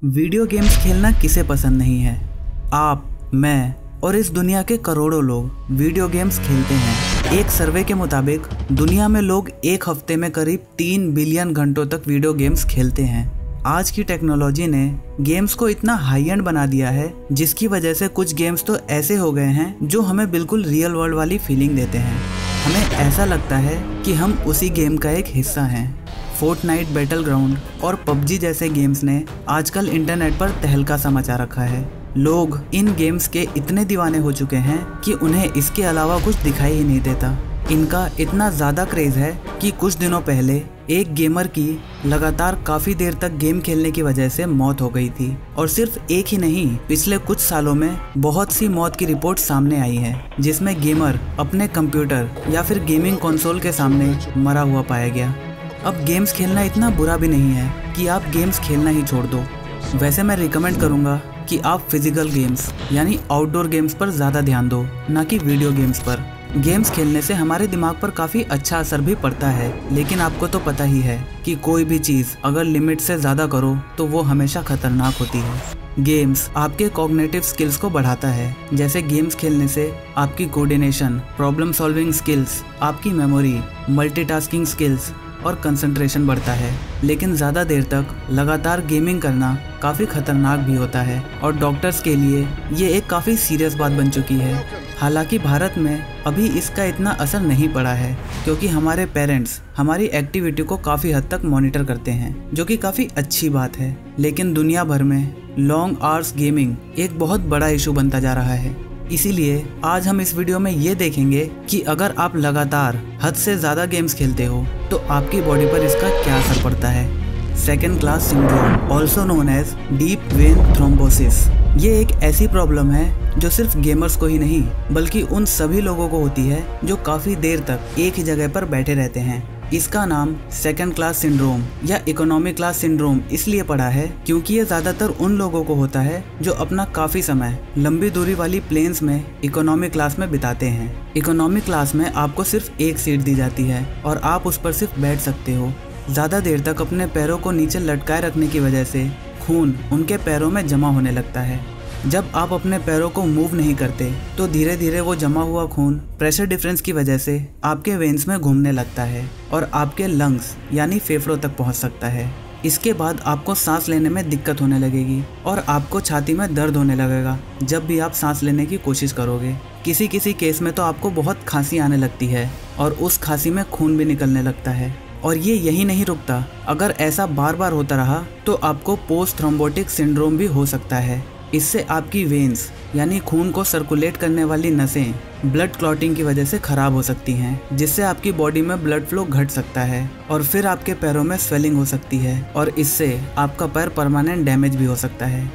Video games खेलना किसे पसंद नहीं है। आप, मैं और इस दुनिया के करोड़ों लोग वीडियो गेम्स खेलते हैं। एक सर्वे के मुताबिक दुनिया में लोग एक हफ्ते में करीब 3 बिलियन घंटों तक वीडियो गेम्स खेलते हैं। आज की टेक्नोलॉजी ने गेम्स को इतना हाई एंड बना दिया है, जिसकी वजह से कुछ गेम्स तो ऐसे हो गए हैं जो हमें बिल्कुल रियल वर्ल्ड वाली फीलिंग देते हैं। हमें ऐसा लगता है कि हम उसी गेम का एक हिस्सा हैं। फोर्टनाइट, बैटलग्राउंड और पबजी जैसे गेम्स ने आजकल इंटरनेट पर तहलका सा मचा रखा है। लोग इन गेम्स के इतने दीवाने हो चुके हैं कि उन्हें इसके अलावा कुछ दिखाई ही नहीं देता। इनका इतना ज़्यादा क्रेज़ है कि कुछ दिनों पहले एक गेमर की लगातार काफ़ी देर तक गेम खेलने की वजह से मौत हो गई थी। और सिर्फ एक ही नहीं, पिछले कुछ सालों में बहुत सी मौत की रिपोर्ट सामने आई है, जिसमें गेमर अपने कंप्यूटर या फिर गेमिंग कंसोल के सामने मरा हुआ पाया गया। अब गेम्स खेलना इतना बुरा भी नहीं है कि आप गेम्स खेलना ही छोड़ दो। वैसे मैं रिकमेंड करूँगा कि आप फिजिकल गेम्स यानी आउटडोर गेम्स पर ज़्यादा ध्यान दो, ना कि वीडियो गेम्स पर। गेम्स खेलने से हमारे दिमाग पर काफ़ी अच्छा असर भी पड़ता है, लेकिन आपको तो पता ही है कि कोई भी चीज़ अगर लिमिट से ज़्यादा करो तो वो हमेशा खतरनाक होती है। गेम्स आपके कॉग्निटिव स्किल्स को बढ़ाता है। जैसे गेम्स खेलने से आपकी कोऑर्डिनेशन, प्रॉब्लम सॉल्विंग स्किल्स, आपकी मेमोरी, मल्टीटास्किंग स्किल्स और कंसंट्रेशन बढ़ता है। लेकिन ज़्यादा देर तक लगातार गेमिंग करना काफ़ी खतरनाक भी होता है और डॉक्टर्स के लिए ये एक काफ़ी सीरियस बात बन चुकी है। हालांकि भारत में अभी इसका इतना असर नहीं पड़ा है, क्योंकि हमारे पेरेंट्स हमारी एक्टिविटी को काफ़ी हद तक मॉनिटर करते हैं, जो कि काफ़ी अच्छी बात है। लेकिन दुनिया भर में लॉन्ग आवर्स गेमिंग एक बहुत बड़ा इशू बनता जा रहा है। इसीलिए आज हम इस वीडियो में ये देखेंगे कि अगर आप लगातार हद से ज़्यादा गेम्स खेलते हो तो आपकी बॉडी पर इसका क्या असर पड़ता है। Second class syndrome, also known as deep vein thrombosis, ये एक ऐसी प्रॉब्लम है जो सिर्फ गेमर्स को ही नहीं बल्कि उन सभी लोगों को होती है जो काफ़ी देर तक एक ही जगह पर बैठे रहते हैं। इसका नाम सेकंड क्लास सिंड्रोम या इकोनॉमिक क्लास सिंड्रोम इसलिए पड़ा है क्योंकि ये ज़्यादातर उन लोगों को होता है जो अपना काफ़ी समय लंबी दूरी वाली प्लेन्स में इकोनॉमिक क्लास में बिताते हैं। इकोनॉमिक क्लास में आपको सिर्फ एक सीट दी जाती है और आप उस पर सिर्फ बैठ सकते हो। ज़्यादा देर तक अपने पैरों को नीचे लटकाए रखने की वजह से खून उनके पैरों में जमा होने लगता है। जब आप अपने पैरों को मूव नहीं करते तो धीरे धीरे वो जमा हुआ खून प्रेशर डिफरेंस की वजह से आपके वेन्स में घूमने लगता है और आपके लंग्स यानी फेफड़ों तक पहुंच सकता है। इसके बाद आपको सांस लेने में दिक्कत होने लगेगी और आपको छाती में दर्द होने लगेगा जब भी आप सांस लेने की कोशिश करोगे। किसी किसी केस में तो आपको बहुत खांसी आने लगती है और उस खांसी में खून भी निकलने लगता है। और ये यही नहीं रुकता, अगर ऐसा बार बार होता रहा तो आपको पोस्ट थ्रोम्बोटिक सिंड्रोम भी हो सकता है। इससे आपकी वेन्स यानी खून को सर्कुलेट करने वाली नसें ब्लड क्लॉटिंग की वजह से खराब हो सकती हैं, जिससे आपकी बॉडी में ब्लड फ्लो घट सकता है और फिर आपके पैरों में स्वेलिंग हो सकती है और इससे आपका पैर परमानेंट डैमेज भी हो सकता है।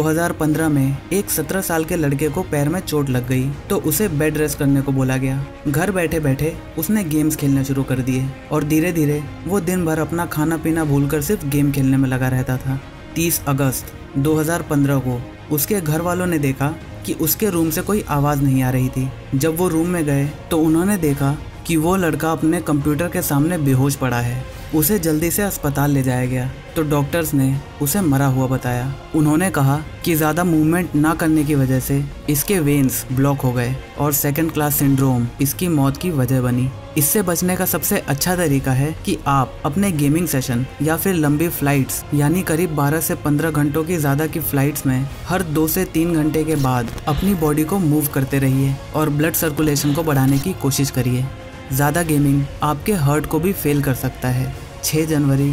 2015 में एक 17 साल के लड़के को पैर में चोट लग गई तो उसे बेड रेस्ट करने को बोला गया। घर बैठे बैठे उसने गेम्स खेलने शुरू कर दिए और धीरे धीरे वो दिन भर अपना खाना पीना भूलकर सिर्फ गेम खेलने में लगा रहता था। 30 अगस्त 2015 को उसके घर वालों ने देखा कि उसके रूम से कोई आवाज़ नहीं आ रही थी। जब वो रूम में गए तो उन्होंने देखा कि वो लड़का अपने कंप्यूटर के सामने बेहोश पड़ा है। उसे जल्दी से अस्पताल ले जाया गया तो डॉक्टर्स ने उसे मरा हुआ बताया। उन्होंने कहा कि ज़्यादा मूवमेंट ना करने की वजह से इसके वेन्स ब्लॉक हो गए और सेकंड क्लास सिंड्रोम इसकी मौत की वजह बनी। इससे बचने का सबसे अच्छा तरीका है कि आप अपने गेमिंग सेशन या फिर लंबी फ्लाइट्स यानी करीब 12 से 15 घंटों की ज़्यादा की फ्लाइट्स में हर 2 से 3 घंटे के बाद अपनी बॉडी को मूव करते रहिए और ब्लड सर्कुलेशन को बढ़ाने की कोशिश करिए। ज़्यादा गेमिंग आपके हार्ट को भी फेल कर सकता है। 6 जनवरी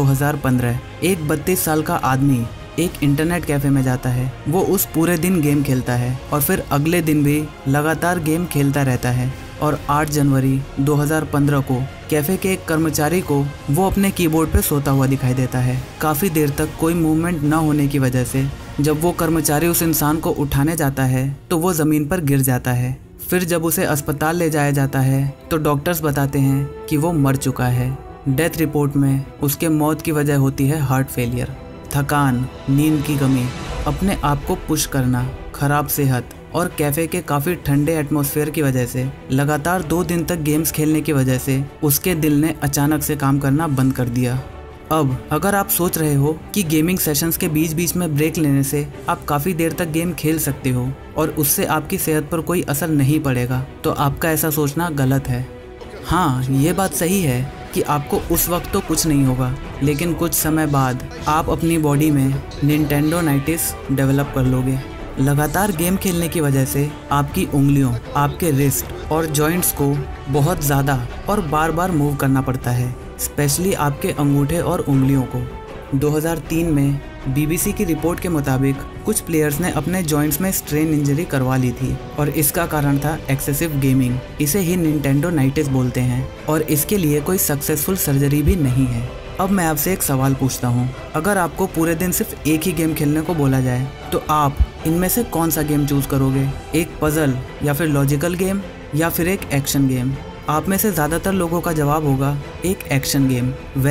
2015 एक 32 साल का आदमी एक इंटरनेट कैफ़े में जाता है। वो उस पूरे दिन गेम खेलता है और फिर अगले दिन भी लगातार गेम खेलता रहता है। और 8 जनवरी 2015 को कैफ़े के एक कर्मचारी को वो अपने कीबोर्ड पे सोता हुआ दिखाई देता है। काफ़ी देर तक कोई मूवमेंट ना होने की वजह से जब वो कर्मचारी उस इंसान को उठाने जाता है तो वो ज़मीन पर गिर जाता है। फिर जब उसे अस्पताल ले जाया जाता है तो डॉक्टर्स बताते हैं कि वो मर चुका है। डेथ रिपोर्ट में उसके मौत की वजह होती है हार्ट फेलियर। थकान, नींद की कमी, अपने आप को पुश करना, खराब सेहत और कैफ़े के काफ़ी ठंडे एटमॉस्फेयर की वजह से लगातार 2 दिन तक गेम्स खेलने की वजह से उसके दिल ने अचानक से काम करना बंद कर दिया। अब अगर आप सोच रहे हो कि गेमिंग सेशंस के बीच बीच में ब्रेक लेने से आप काफ़ी देर तक गेम खेल सकते हो और उससे आपकी सेहत पर कोई असर नहीं पड़ेगा, तो आपका ऐसा सोचना गलत है। हाँ, ये बात सही है कि आपको उस वक्त तो कुछ नहीं होगा, लेकिन कुछ समय बाद आप अपनी बॉडी में निंटेंडोनाइटिस डेवलप कर लोगे। लगातार गेम खेलने की वजह से आपकी उंगलियों, आपके रिस्ट और जॉइंट्स को बहुत ज़्यादा और बार बार मूव करना पड़ता है, स्पेशली आपके अंगूठे और उंगलियों को। 2003 में BBC की रिपोर्ट के मुताबिक कुछ प्लेयर्स ने अपने जॉइंट्स में स्ट्रेन इंजरी करवा ली थी और इसका कारण था एक्सेसिव गेमिंग। इसे ही निंटेंडोनाइटिस बोलते हैं और इसके लिए कोई सक्सेसफुल सर्जरी भी नहीं है। अब मैं आपसे एक सवाल पूछता हूँ, अगर आपको पूरे दिन सिर्फ एक ही गेम खेलने को बोला जाए तो आप इनमें से कौन सा गेम चूज करोगे? एक पजल या फिर लॉजिकल गेम या फिर एक एक्शन गेम? आप में से ज़्यादातर लोगों का जवाब होगा एक एक्शन गेम।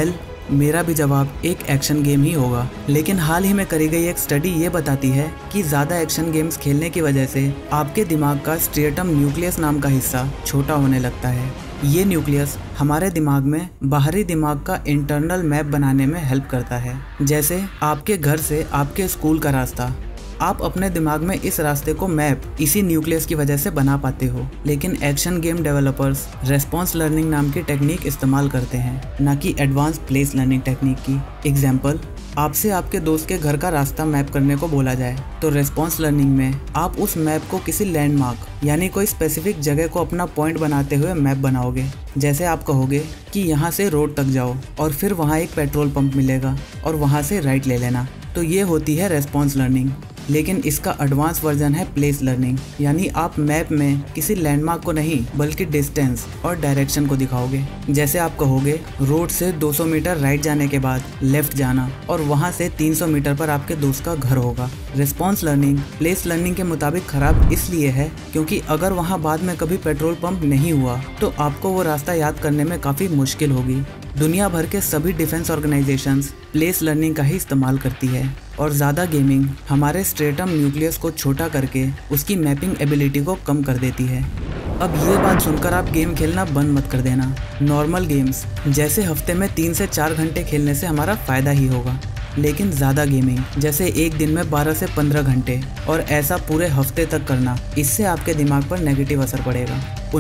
मेरा भी जवाब एक एक्शन गेम ही होगा। लेकिन हाल ही में करी गई एक स्टडी ये बताती है कि ज़्यादा एक्शन गेम्स खेलने की वजह से आपके दिमाग का स्ट्रिएटम न्यूक्लियस नाम का हिस्सा छोटा होने लगता है। ये न्यूक्लियस हमारे दिमाग में बाहरी दिमाग का इंटरनल मैप बनाने में हेल्प करता है। जैसे आपके घर से आपके स्कूल का रास्ता, आप अपने दिमाग में इस रास्ते को मैप इसी न्यूक्लियस की वजह से बना पाते हो। लेकिन action game developers response learning नाम की टेक्निक इस्तेमाल करते हैं, न कि एडवांस प्लेस लर्निंग टेक्निक की। एग्जाम्पल, आपसे आपके दोस्त के घर का रास्ता मैप करने को बोला जाए तो रेस्पॉन्स लर्निंग में आप उस मैप को किसी लैंडमार्क यानी कोई स्पेसिफिक जगह को अपना पॉइंट बनाते हुए मैप बनाओगे। जैसे आप कहोगे कि यहाँ से रोड तक जाओ और फिर वहाँ एक पेट्रोल पंप मिलेगा और वहाँ से राइट ले लेना। तो ये होती है रेस्पॉन्स लर्निंग। लेकिन इसका एडवांस वर्जन है प्लेस लर्निंग, यानी आप मैप में किसी लैंडमार्क को नहीं बल्कि डिस्टेंस और डायरेक्शन को दिखाओगे। जैसे आप कहोगे रोड से 200 मीटर राइट जाने के बाद लेफ्ट जाना और वहां से 300 मीटर पर आपके दोस्त का घर होगा। रिस्पॉन्स लर्निंग प्लेस लर्निंग के मुताबिक खराब इसलिए है क्योंकि अगर वहां बाद में कभी पेट्रोल पंप नहीं हुआ तो आपको वो रास्ता याद करने में काफ़ी मुश्किल होगी। दुनिया भर के सभी डिफेंस ऑर्गेनाइजेशंस प्लेस लर्निंग का ही इस्तेमाल करती है और ज़्यादा गेमिंग हमारे स्ट्रेटम न्यूक्लियस को छोटा करके उसकी मैपिंग एबिलिटी को कम कर देती है। अब ये बात सुनकर आप गेम खेलना बंद मत कर देना। नॉर्मल गेम्स जैसे हफ्ते में 3 से 4 घंटे खेलने से हमारा फ़ायदा ही होगा, लेकिन ज़्यादा गेमिंग जैसे एक दिन में 12 से 15 घंटे और ऐसा पूरे हफ्ते तक करना, इससे आपके दिमाग पर नेगेटिव असर पड़ेगा।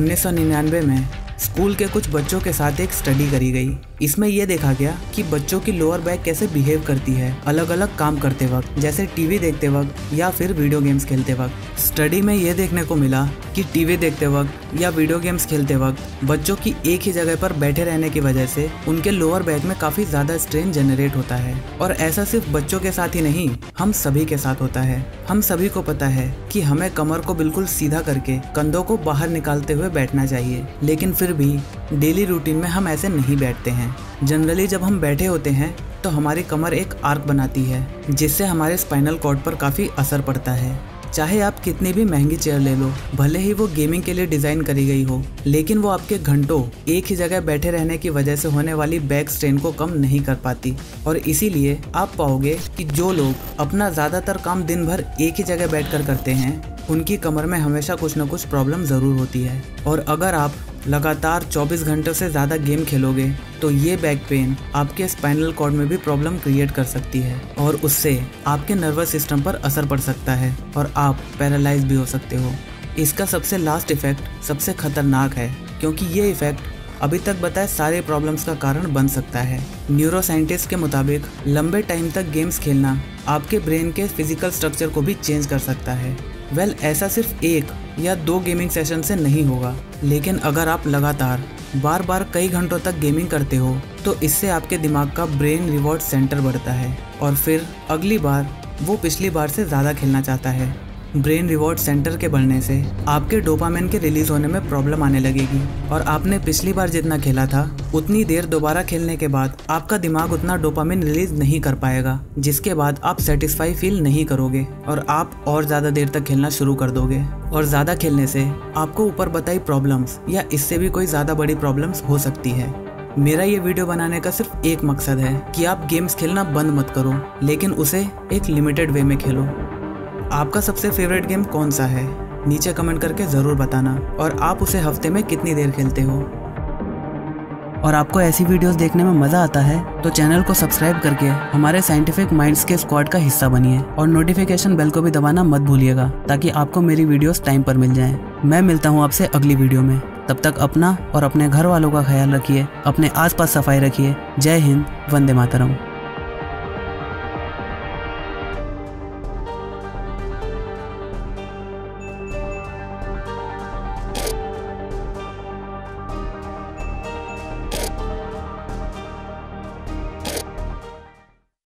1999 में स्कूल के कुछ बच्चों के साथ एक स्टडी करी गई। इसमें यह देखा गया कि बच्चों की लोअर बैक कैसे बिहेव करती है अलग अलग काम करते वक्त, जैसे टीवी देखते वक्त या फिर वीडियो गेम्स खेलते वक्त। स्टडी में यह देखने को मिला कि टीवी देखते वक्त या वीडियो गेम्स खेलते वक्त बच्चों की एक ही जगह पर बैठे रहने की वजह से उनके लोअर बैक में काफ़ी ज़्यादा स्ट्रेन जनरेट होता है। और ऐसा सिर्फ बच्चों के साथ ही नहीं, हम सभी के साथ होता है। हम सभी को पता है कि हमें कमर को बिल्कुल सीधा करके कंधों को बाहर निकालते हुए बैठना चाहिए, लेकिन फिर भी डेली रूटीन में हम ऐसे नहीं बैठते हैं। जनरली जब हम बैठे होते हैं तो हमारी कमर एक आर्क बनाती है, जिससे हमारे स्पाइनल कॉर्ड पर काफ़ी असर पड़ता है। चाहे आप कितनी भी महंगी चेयर ले लो, भले ही वो गेमिंग के लिए डिज़ाइन करी गई हो, लेकिन वो आपके घंटों एक ही जगह बैठे रहने की वजह से होने वाली बैक स्ट्रेन को कम नहीं कर पाती। और इसीलिए आप पाओगे कि जो लोग अपना ज़्यादातर काम दिन भर एक ही जगह बैठकर करते हैं, उनकी कमर में हमेशा कुछ न कुछ प्रॉब्लम ज़रूर होती है। और अगर आप लगातार 24 घंटों से ज़्यादा गेम खेलोगे तो ये बैक पेन आपके स्पाइनल कॉर्ड में भी प्रॉब्लम क्रिएट कर सकती है और उससे आपके नर्वस सिस्टम पर असर पड़ सकता है और आप पैरालाइज भी हो सकते हो। इसका सबसे लास्ट इफेक्ट सबसे खतरनाक है, क्योंकि ये इफेक्ट अभी तक बताए सारे प्रॉब्लम्स का कारण बन सकता है। न्यूरो साइंटिस्ट के मुताबिक लंबे टाइम तक गेम्स खेलना आपके ब्रेन के फिजिकल स्ट्रक्चर को भी चेंज कर सकता है। ऐसा सिर्फ 1 या 2 गेमिंग सेशन से नहीं होगा, लेकिन अगर आप लगातार बार बार कई घंटों तक गेमिंग करते हो तो इससे आपके दिमाग का ब्रेन रिवॉर्ड सेंटर बढ़ता है और फिर अगली बार वो पिछली बार से ज़्यादा खेलना चाहता है। ब्रेन रिवॉर्ड सेंटर के बढ़ने से आपके डोपामिन के रिलीज होने में प्रॉब्लम आने लगेगी और आपने पिछली बार जितना खेला था उतनी देर दोबारा खेलने के बाद आपका दिमाग उतना डोपामिन रिलीज नहीं कर पाएगा, जिसके बाद आप सेटिस्फाई फील नहीं करोगे और आप और ज़्यादा देर तक खेलना शुरू कर दोगे। और ज़्यादा खेलने से आपको ऊपर बताई प्रॉब्लम्स या इससे भी कोई ज़्यादा बड़ी प्रॉब्लम्स हो सकती है। मेरा ये वीडियो बनाने का सिर्फ एक मकसद है कि आप गेम्स खेलना बंद मत करो, लेकिन उसे एक लिमिटेड वे में खेलो। आपका सबसे फेवरेट गेम कौन सा है? नीचे कमेंट करके ज़रूर बताना और आप उसे हफ्ते में कितनी देर खेलते हो। और आपको ऐसी वीडियोस देखने में मजा आता है तो चैनल को सब्सक्राइब करके हमारे साइंटिफिक माइंड्स के स्क्वाड का हिस्सा बनिए और नोटिफिकेशन बेल को भी दबाना मत भूलिएगा ताकि आपको मेरी वीडियोस टाइम पर मिल जाएं। मैं मिलता हूँ आपसे अगली वीडियो में। तब तक अपना और अपने घर वालों का ख्याल रखिए, अपने आसपास सफाई रखिए। जय हिंद, वंदे मातरम।